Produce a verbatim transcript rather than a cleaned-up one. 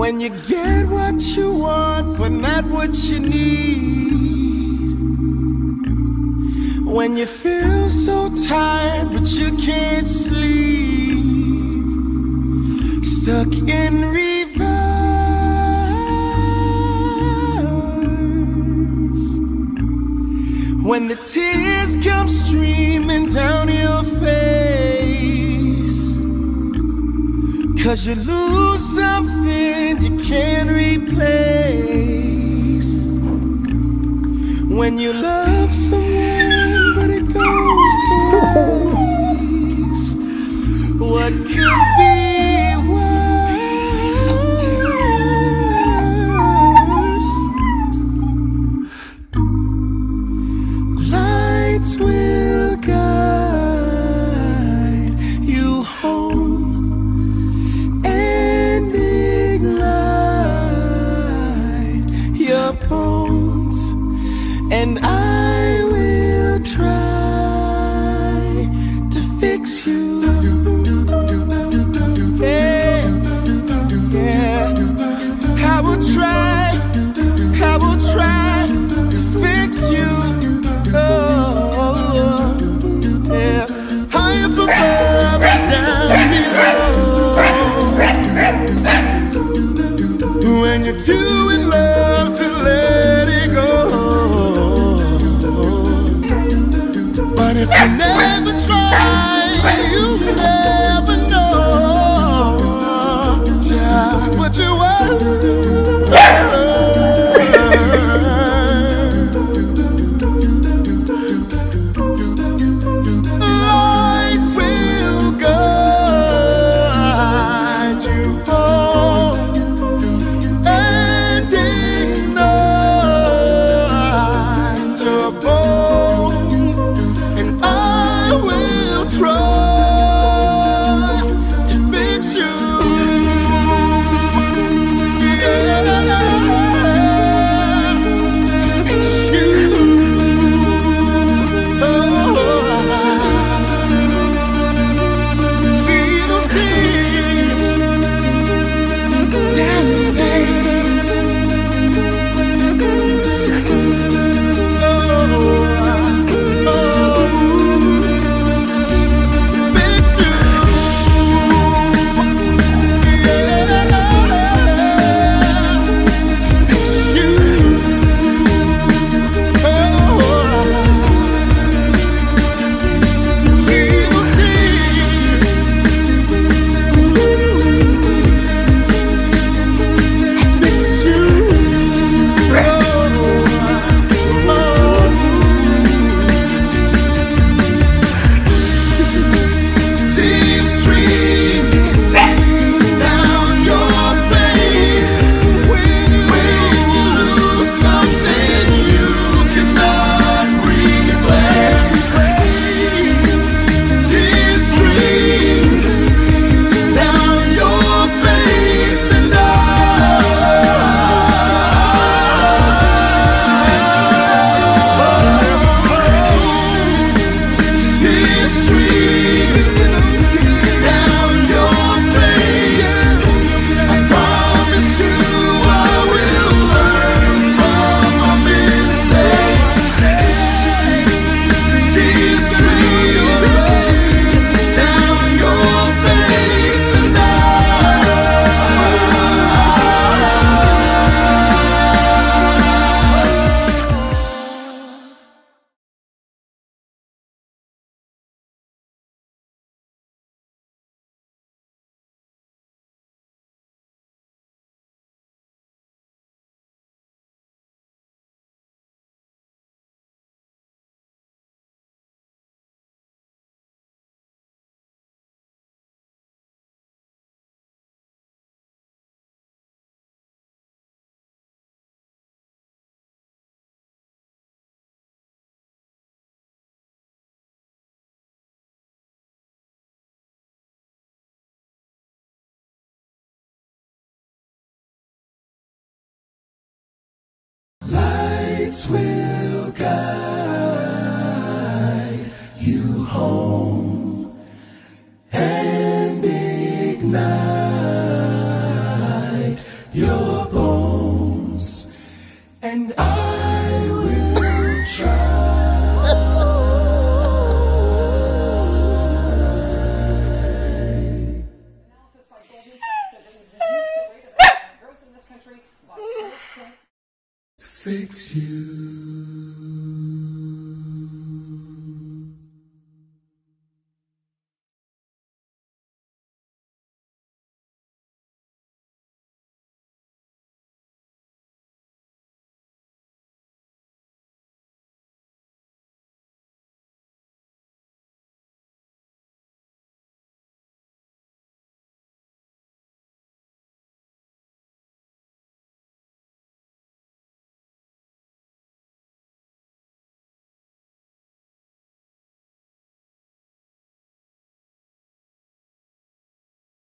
When you get what you want, but not what you need. When you feel so tired, but you can't sleep. Stuck in reverse. When the tears come streaming down your face, 'cause you lose something you can't replace. When you love someone but it goes to waste, what could be worse? Lights will guide you home and ignite your bones, and I will try to fix you. Yeah, yeah. I will try, I will try to fix you. Oh, yeah. High up above and down below. When you're too in love to let it go. But if you never try, you'll never know just what you want. Lights will guide you home and ignite your bones, and I will try to fix you. Yeah, fix you. Oh, see those tears down your face. Oh, oh, fix you. Yeah, fix you. Oh, see those tears. Fix you. Oh, tears streaming down your face when you lose something you cannot replace. Tears streaming down your face, and I tears streaming down your face. I promise you I will learn from my mistakes. Tears streaming down your face, and I lights will guide you home and ignite your fix you.